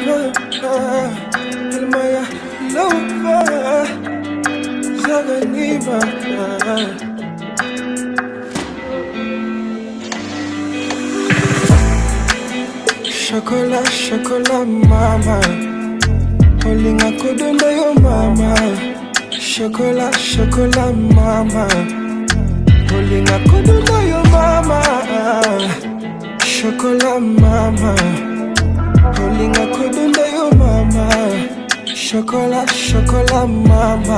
المية لوفا غنيمة Chocolat, chocolat, mama Olinga kudunda yo mama Chocolat, chocolat, mama Olinga kudunda yo mama Chocolat, mama Olinga kudunda yo mama Chocolat, chocolat, mama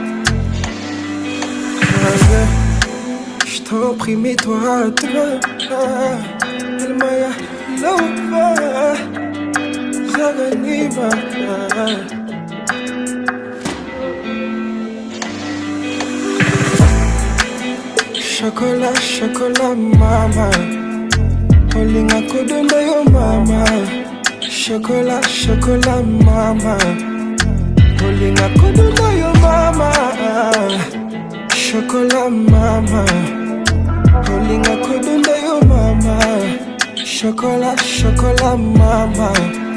Je t'en prie, mets-toi à toi المية لوفا غنيمة Chocolat, chocolat, mama Olinga kudunda yo mama Chocolat, chocolat, mama Olinga kudunda yo mama Chocolat, mama Olinga kudunda yo mama Chocolat, chocolat, mama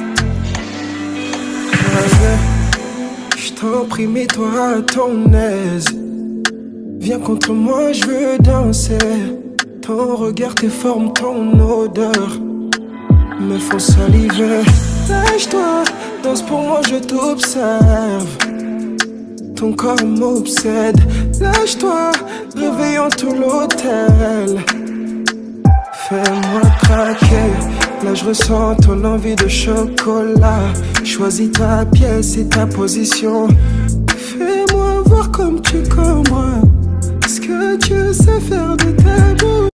Je t'en prie, mets-toi à ton aise Viens contre moi, je veux danser Ton regard, tes formes, ton odeur me font saliver Lâche-toi, danse pour moi, je t'observe Ton corps m'obsède Lâche-toi, réveillons tout l'hôtel Fais-moi craquer, là je ressens ton envie de chocolat Choisis ta pièce et ta position Fais-moi voir comme tu es comme moi Ce que tu sais faire de ta bouche